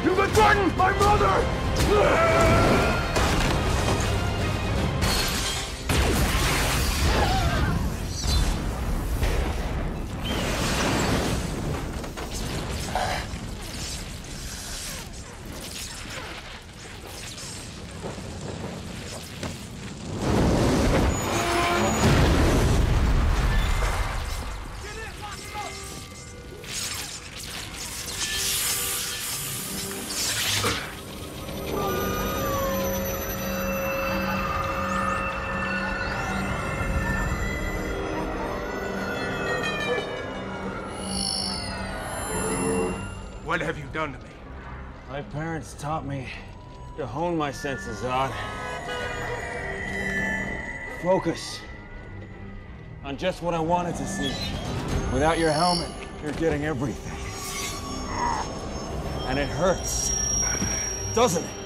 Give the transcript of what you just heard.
You betrayed my mother! What have you done to me? My parents taught me to hone my senses, Zod. Focus on just what I wanted to see. Without your helmet, you're getting everything. And it hurts, doesn't it?